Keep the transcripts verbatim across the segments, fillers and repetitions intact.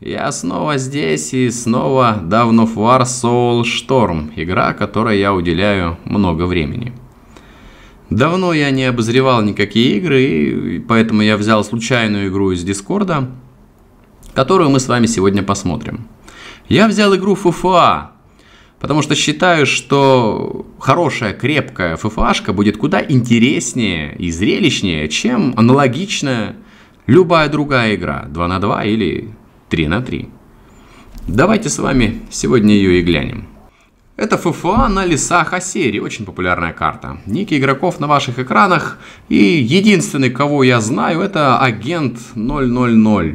Я снова здесь и снова Dawn of War Soulstorm, игра, которой я уделяю много времени. Давно я не обозревал никакие игры, и поэтому я взял случайную игру из Дискорда, которую мы с вами сегодня посмотрим. Я взял игру эф эф а, потому что считаю, что хорошая, крепкая эф эф а-шка будет куда интереснее и зрелищнее, чем аналогичная любая другая игра два на два или три на три. Давайте с вами сегодня ее и глянем. Это эф эф а на лесах Осерии, очень популярная карта. Ники игроков на ваших экранах, и единственный, кого я знаю, это агент ноль ноль ноль.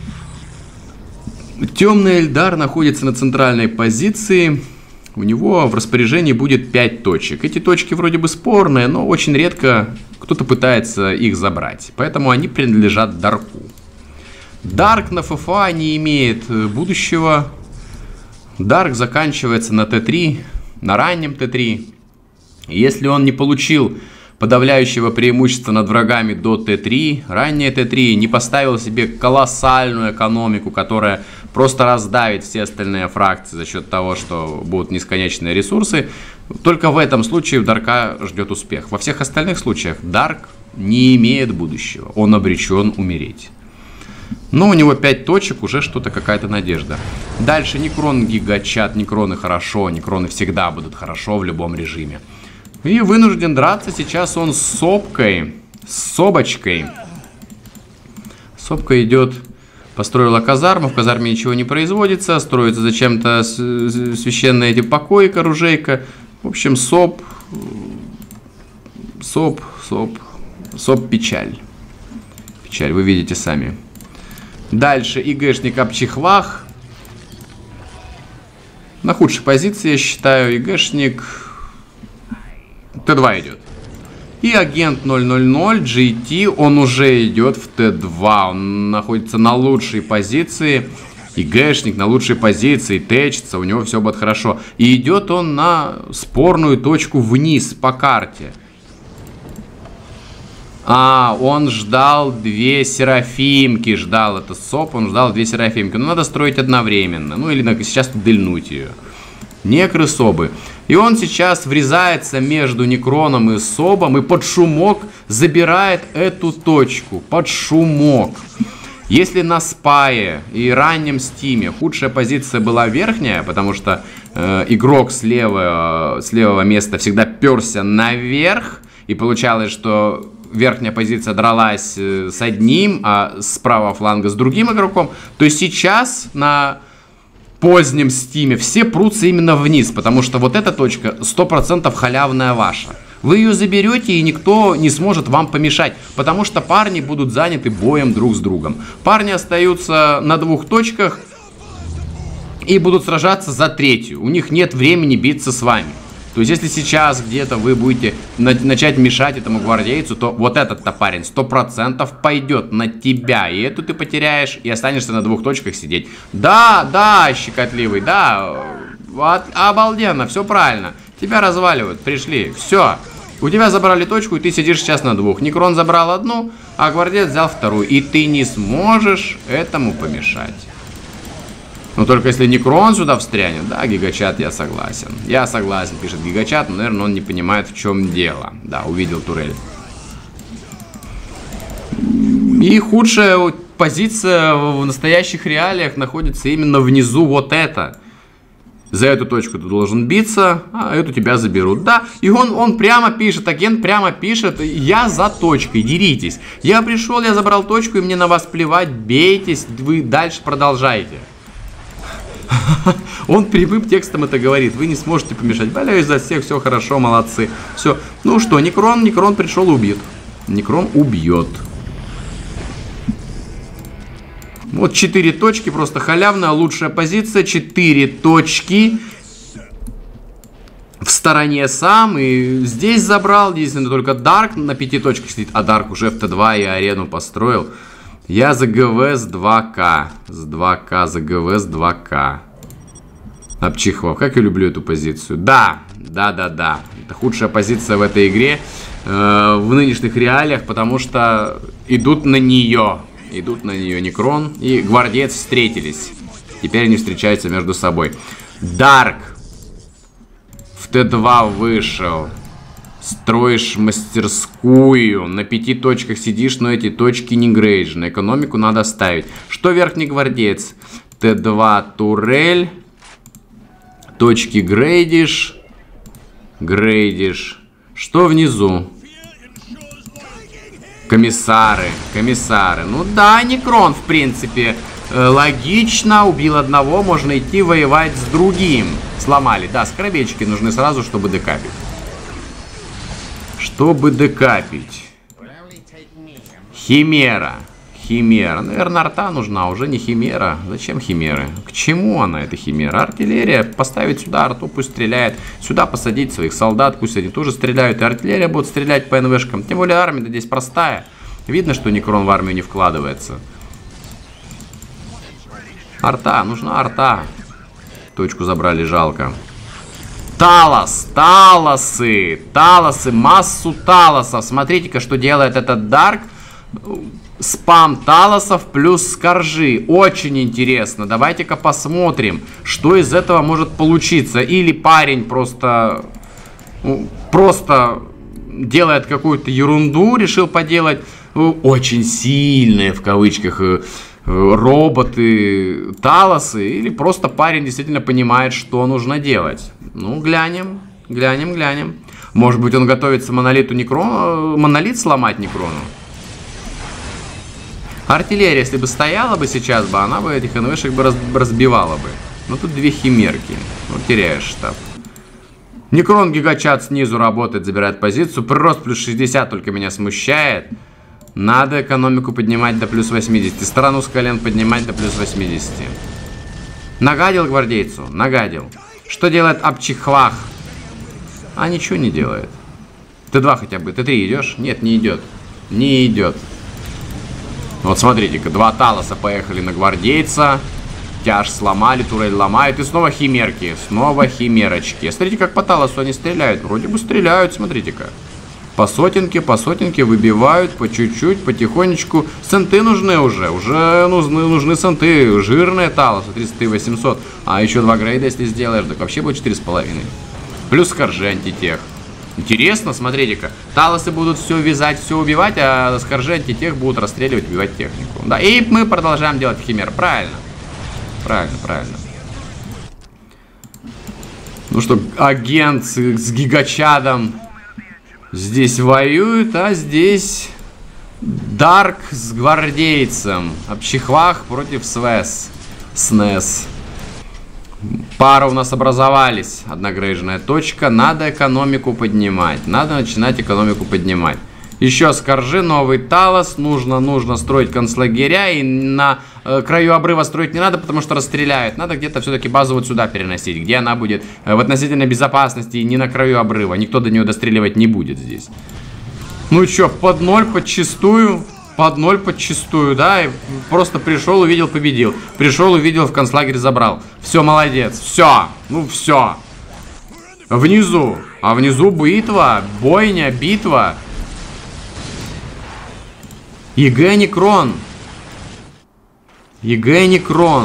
Темный Эльдар находится на центральной позиции. У него в распоряжении будет пять точек. Эти точки вроде бы спорные, но очень редко кто-то пытается их забрать. Поэтому они принадлежат Дарку. Дарк на эф эф а не имеет будущего. Дарк заканчивается на тэ три, на раннем тэ три. Если он не получил подавляющего преимущества над врагами до тэ три, раннее тэ три, не поставил себе колоссальную экономику, которая просто раздавит все остальные фракции за счет того, что будут несконечные ресурсы, только в этом случае у Дарка ждет успех. Во всех остальных случаях Дарк не имеет будущего, он обречен умереть. Но у него пять точек, уже что-то, какая-то надежда. Дальше Некрон гигачат, Некроны хорошо, Некроны всегда будут хорошо в любом режиме. И вынужден драться сейчас он с Сопкой, с Собочкой. Сопка идет, построила казарму, в казарме ничего не производится, строится зачем-то священные эти покои, оружейка. В общем, Соп, Соп, Соп, Соп печаль. Печаль, вы видите сами. Дальше ИГшник Обчихвах. На худшей позиции, я считаю, ИГшник тэ два идет. И агент ноль ноль ноль джи ти, он уже идет в тэ два. Он находится на лучшей позиции. ИГшник на лучшей позиции, течится, у него все будет хорошо. И идет он на спорную точку вниз по карте. А, он ждал две Серафимки, ждал это Соп, он ждал две Серафимки. Ну, надо строить одновременно, ну или сейчас дельнуть ее. Некры, Собы. И он сейчас врезается между Некроном и Собом и под шумок забирает эту точку. Под шумок. Если на Спае и раннем Стиме худшая позиция была верхняя, потому что э, игрок с левого, с левого места всегда перся наверх, и получалось, что верхняя позиция дралась с одним, а с правого фланга с другим игроком, то сейчас на позднем Стиме все прутся именно вниз, потому что вот эта точка сто процентов халявная ваша. Вы ее заберете, и никто не сможет вам помешать, потому что парни будут заняты боем друг с другом. Парни остаются на двух точках и будут сражаться за третью. У них нет времени биться с вами. То есть, если сейчас где-то вы будете на начать мешать этому гвардейцу, то вот этот-то парень сто процентов пойдет на тебя. И эту ты потеряешь, и останешься на двух точках сидеть. Да, да, щекотливый, да, от, обалденно, все правильно. Тебя разваливают, пришли, все. У тебя забрали точку, и ты сидишь сейчас на двух. Некрон забрал одну, а гвардеец взял вторую. И ты не сможешь этому помешать. Но только если Некрон сюда встрянет, да, Гигачат, я согласен. Я согласен, пишет Гигачат, но, наверное, он не понимает, в чем дело. Да, увидел турель. И худшая позиция в настоящих реалиях находится именно внизу вот это. За эту точку ты должен биться, а эту тебя заберут. Да, и он, он прямо пишет, агент прямо пишет, я за точкой, деритесь. Я пришел, я забрал точку, и мне на вас плевать, бейтесь, вы дальше продолжайте. Он прямым текстом это говорит. Вы не сможете помешать. Болею за всех, все хорошо, молодцы. Все. Ну что, Некрон, Некрон пришел, убит. Некрон убьет. Вот четыре точки, просто халявная, лучшая позиция. четыре точки. В стороне сам. И здесь забрал. Единственное, только Дарк на пяти точках сидит. А Дарк уже в тэ два и арену построил. Я за ГВ с два ка. С два ка, за ГВ с два ка. Обчихвав. Как я люблю эту позицию. Да, да, да, да. Это худшая позиция в этой игре. Э, в нынешних реалиях, потому что идут на нее. Идут на нее Некрон и Гвардеец встретились. Теперь они встречаются между собой. Дарк в Т два вышел. Строишь мастерскую. На пяти точках сидишь, но эти точки не грейджены. Экономику надо ставить. Что верхний Гвардеец? Т два турель. Точки грейдишь. Грейдишь. Что внизу? Комиссары. Комиссары. Ну да, Некрон, в принципе, э, логично. Убил одного, можно идти воевать с другим. Сломали. Да, скоробейчики нужны сразу, чтобы декапить. Чтобы декапить. Химера. Химера. Наверное, арта нужна, уже не химера. Зачем химеры? К чему она, эта химера? Артиллерия. Поставить сюда арту, пусть стреляет. Сюда посадить своих солдат, пусть они тоже стреляют. И артиллерия будет стрелять по эн вэ шкам. Тем более армия здесь простая. Видно, что Некрон в армию не вкладывается. Арта. Нужна арта. Точку забрали, жалко. Талос, талосы, талосы, массу талосов. Смотрите-ка, что делает этот Дарк. Спам талосов плюс скоржи. Очень интересно. Давайте-ка посмотрим, что из этого может получиться. Или парень просто, просто делает какую-то ерунду, решил поделать. Очень сильные, в кавычках, роботы, талосы. Или просто парень действительно понимает, что нужно делать. Ну, глянем, глянем, глянем. Может быть, он готовится монолиту Некрону, монолит сломать Некрону? Артиллерия, если бы стояла бы сейчас бы, она бы этих эн вэ шек бы разбивала бы. Но тут две химерки. Ну, теряешь штаб. Некрон гигачат снизу работает, забирает позицию. Прирост плюс шестьдесят только меня смущает. Надо экономику поднимать до плюс восьмидесяти. Страну с колен поднимать до плюс восьмидесяти. Нагадил гвардейцу? Нагадил. Что делает Апчихвах? А ничего не делает. Т два хотя бы. Т три идешь? Нет, не идет. Не идет. Вот смотрите-ка. Два талоса поехали на гвардейца. Тяж сломали, турель ломают. И снова химерки. Снова химерочки. Смотрите, как по талосу они стреляют. Вроде бы стреляют, смотрите-ка. По сотенке, по сотенке выбивают, по чуть-чуть, потихонечку. Сенты нужны уже, уже нужны, нужны сенты. Жирные талосы, тридцать три восемьсот. А еще два грейда, если сделаешь, так вообще будет четыре с половиной. Плюс скоржи антитех. Интересно, смотрите-ка. Талосы будут все вязать, все убивать, а скоржи антитех будут расстреливать, убивать технику. Да, и мы продолжаем делать химер. Правильно. Правильно, правильно. Ну что, агент с, с гигачадом здесь воюет, а здесь Дарк с гвардейцем. Апчихвах против СВЭС. СНЭС. Пара у нас образовались. Одна грейжная точка. Надо экономику поднимать. Надо начинать экономику поднимать. Еще скоржи, новый талос. Нужно, нужно строить концлагеря. И на э, краю обрыва строить не надо, потому что расстреляют. Надо где-то все-таки базу вот сюда переносить, где она будет э, в относительной безопасности и не на краю обрыва. Никто до нее достреливать не будет здесь. Ну что, под ноль, подчистую. Под ноль, подчистую, да. И просто пришел, увидел, победил. Пришел, увидел, в концлагерь забрал. Все, молодец. Все. Ну, все. Внизу. А внизу битва, бойня, битва. ЕГЭ Некрон. ЕГЭ Некрон.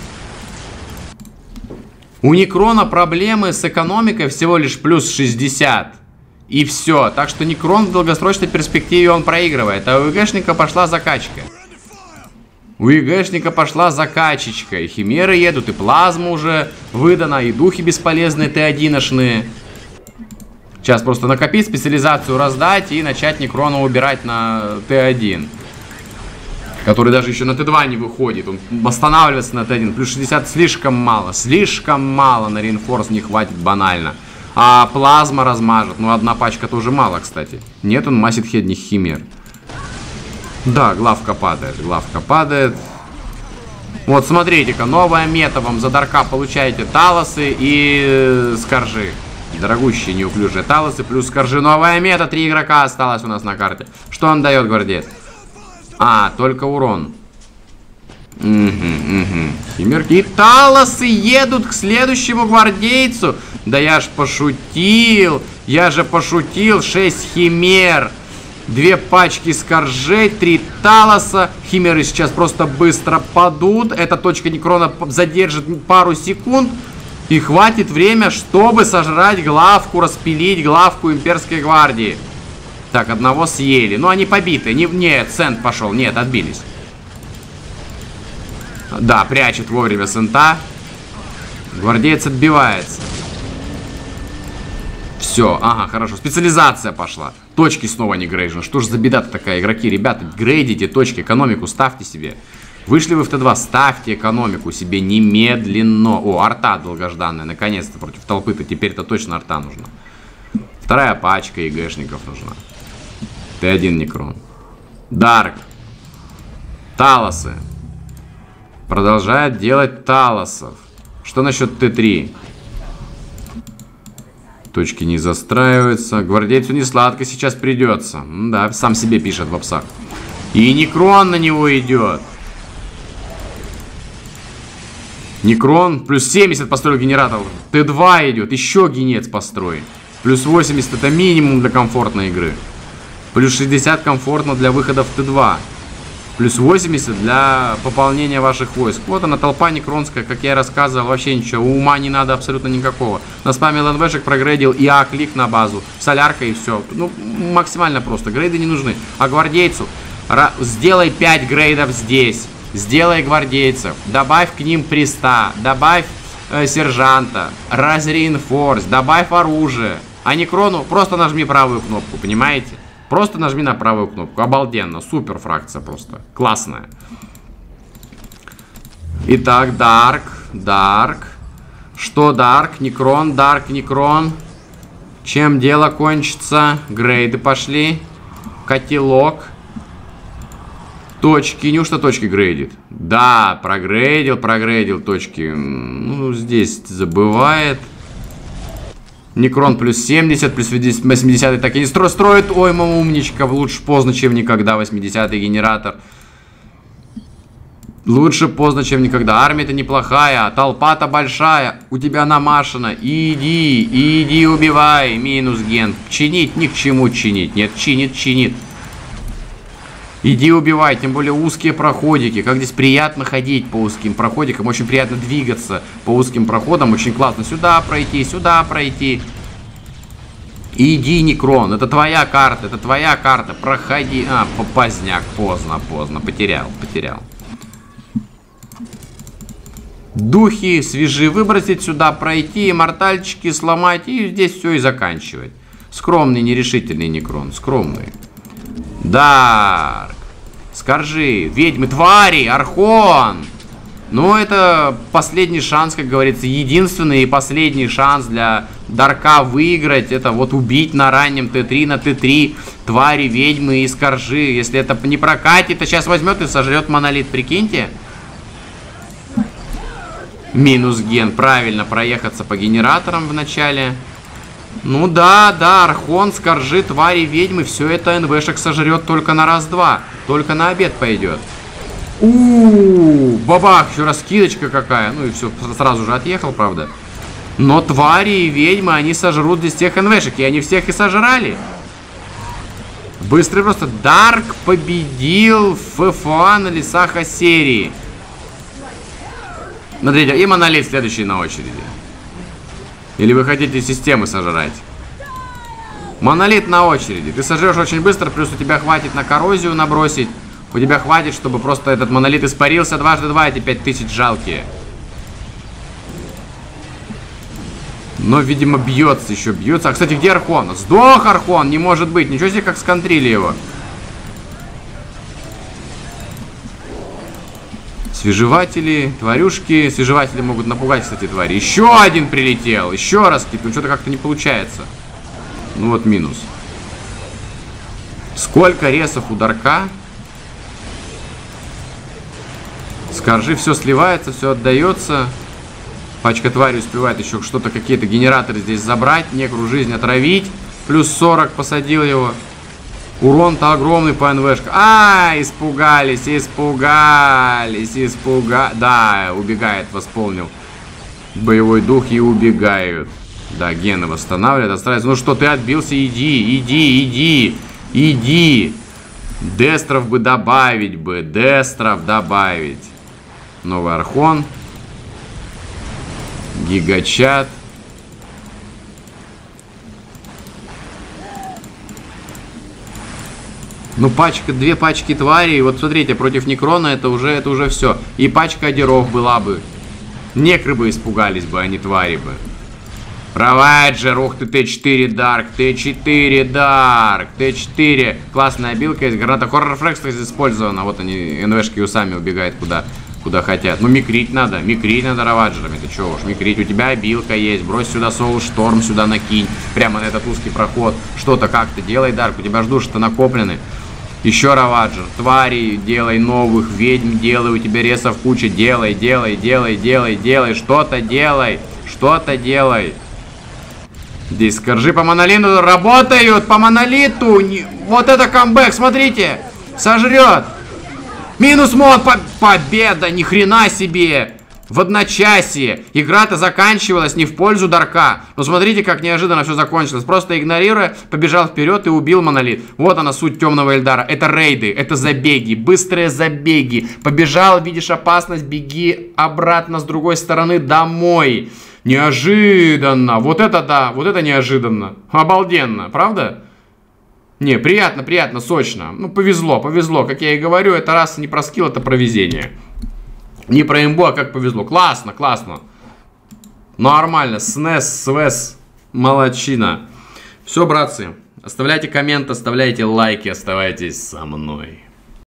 У Некрона проблемы с экономикой всего лишь плюс шестьдесят. И все. Так что Некрон в долгосрочной перспективе он проигрывает. А у ЕГЭшника пошла закачка. У ЕГЭшника пошла закачечка. И химеры едут, и плазма уже выдана, и духи бесполезные Т один-шные. Сейчас просто накопить, специализацию раздать и начать Некрона убирать на Т один. Который даже еще на Т два не выходит. Он восстанавливается на Т один. Плюс шестьдесят слишком мало. Слишком мало. На реинфорс не хватит банально. А плазма размажет. Ну, одна пачка тоже мало, кстати. Нет, он масит хедних химер. Да, главка падает. Главка падает. Вот, смотрите-ка. Новая мета. Вам за Дарка получаете талосы и скоржи. Дорогущие неуклюжие талосы плюс скоржи. Новая мета. Три игрока осталось у нас на карте. Что он дает, гвардеец? А, только урон. Угу, угу. Химерки. И талосы едут к следующему гвардейцу. Да я ж пошутил. Я же пошутил. шесть химер. Две пачки скоржей, три талоса. Химеры сейчас просто быстро падут. Эта точка некрона задержит пару секунд. И хватит время, чтобы сожрать главку, распилить главку имперской гвардии. Так, одного съели. Ну, они побиты. Не, нет, Сент пошел. Нет, отбились. Да, прячет вовремя Сента. Гвардеец отбивается. Все, ага, хорошо. Специализация пошла. Точки снова не грейджены. Что ж за беда-то такая, игроки? Ребята, грейдите точки, экономику ставьте себе. Вышли вы в Т два, ставьте экономику себе немедленно. О, арта долгожданная, наконец-то против толпы-то. Теперь-то точно арта нужна. Вторая пачка ЕГЭшников нужна. Т один Некрон. Дарк. Талосы. Продолжает делать талосов. Что насчет Т три? Точки не застраиваются. Гвардейцу не сладко сейчас придется. Да, сам себе пишет в апсах. И Некрон на него идет. Некрон плюс семьдесят построил генераторов. Т два идет. Еще генец построй. Плюс восемьдесят это минимум для комфортной игры. Плюс шестьдесят комфортно для выхода в Т два. Плюс восемьдесят для пополнения ваших войск. Вот она, толпа некронская, как я и рассказывал, вообще ничего. Ума не надо абсолютно никакого. Наспамил НВшек, прогрейдил и А-клик на базу. Солярка и все. Ну, максимально просто. Грейды не нужны. А гвардейцу сделай пять грейдов здесь. Сделай гвардейцев. Добавь к ним приста. Добавь э, сержанта. Разреинфорс. Добавь оружие. А некрону просто нажми правую кнопку, понимаете? Просто нажми на правую кнопку. Обалденно. Супер фракция просто. Классная. Итак, Дарк. Дарк. Что Дарк? Некрон. Дарк, Некрон. Чем дело кончится? Грейды пошли. Котелок. Точки. Неужто точки грейдит? Да, прогрейдил, прогрейдил точки. Ну, здесь забывает. Некрон плюс семьдесят, плюс восемьдесят. Так и не стро строит. Ой, мама умничка. Лучше поздно, чем никогда. восьмидесятый генератор. Лучше поздно, чем никогда. Армия-то неплохая. Толпа-то большая. У тебя намашена. Иди, иди убивай. Минус ген. Чинить ни к чему чинить. Нет, чинит, чинит. Иди убивай, тем более узкие проходики. Как здесь приятно ходить по узким проходикам. Очень приятно двигаться по узким проходам. Очень классно. Сюда пройти, сюда пройти. Иди, Некрон. Это твоя карта, это твоя карта. Проходи. А, поздняк. Поздно, поздно. Потерял, потерял. Духи свежие выбросить сюда, пройти. Мортальчики сломать. И здесь все и заканчивать. Скромный, нерешительный Некрон. Скромный. Дарк. Скоржи. Ведьмы. Твари. Архон. Ну, это последний шанс, как говорится. Единственный и последний шанс для Дарка выиграть. Это вот убить на раннем Т три, на Т три. Твари, ведьмы и скоржи. Если это не прокатит, то сейчас возьмет и сожрет монолит. Прикиньте. Минус ген. Правильно проехаться по генераторам в начале. Ну да, да, Архон, скоржи, твари, ведьмы, все это НВшек сожрет только на раз-два. Только на обед пойдет. У-у-у, бабах, еще раскидочка какая. Ну и все, сразу же отъехал, правда. Но твари и ведьмы, они сожрут здесь тех НВшек, и они всех и сожрали. Быстрый просто. Дарк победил ФФА на лесах Ассерии. Смотрите, и монолит следующий на очереди. Или вы хотите системы сожрать? Монолит на очереди. Ты сожрешь очень быстро, плюс у тебя хватит на коррозию набросить. У тебя хватит, чтобы просто этот монолит испарился. Дважды два, эти пять тысяч жалкие. Но, видимо, бьется еще, бьется. А, кстати, где Архон? Сдох Архон, не может быть. Ничего себе, как сконтрили его. Свежеватели, тварюшки. Свежеватели могут напугать, кстати, твари. Еще один прилетел. Еще раз кипнул. Что-то как-то не получается. Ну вот минус. Сколько ресов у Дарка? Скоржи, все сливается, все отдается. Пачка твари успевает еще что-то, какие-то генераторы здесь забрать. Некру жизнь отравить. Плюс сорок посадил его. Урон-то огромный по НВшке. А, испугались, испугались, испугались. Да, убегает, восполнил боевой дух и убегают. Да, гены восстанавливают, отстраиваются. Ну что, ты отбился, иди, иди, иди. Иди. Дестров бы добавить бы. Дестров добавить. Новый Архон. Гигачат. Ну, пачка, две пачки тварей. Вот смотрите, против Некрона это уже, это уже все. И пачка одеров была бы. Некры бы испугались бы, а не твари бы. Равайджер, ух ты, Т четыре Дарк, Т четыре Дарк, Т четыре. Классная билка есть. Граната Хоррор Фрекс использована. Вот они, НВшки усами убегают куда, куда хотят. Ну, микрить надо, микрить надо Равайджерами. Ты чё уж, микрить. У тебя билка есть. Брось сюда Соул Шторм, сюда накинь. Прямо на этот узкий проход. Что-то как-то делай, Дарк. У тебя ж души-то накоплены. Еще Раваджер. Твари делай новых. Ведьм делай. У тебя ресов куча. Делай, делай, делай, делай, делай. Что-то делай. Что-то делай. Здесь скоржи по монолиту работают. По монолиту. Не... Вот это камбэк. Смотрите. Сожрет. Минус мод. По... Победа. Ни хрена себе. В одночасье. Игра-то заканчивалась не в пользу Дарка. Но смотрите, как неожиданно все закончилось. Просто игнорируя, побежал вперед и убил монолит. Вот она суть темного Эльдара. Это рейды, это забеги, быстрые забеги. Побежал, видишь опасность, беги обратно с другой стороны домой. Неожиданно. Вот это да, вот это неожиданно. Обалденно, правда? Не, приятно, приятно, сочно. Ну, повезло, повезло. Как я и говорю, это раз не про скилл, это про везение. Не про имбу, а как повезло. Классно, классно. Нормально. снес, свес. Молодчина. Все, братцы. Оставляйте комменты, оставляйте лайки, оставайтесь со мной.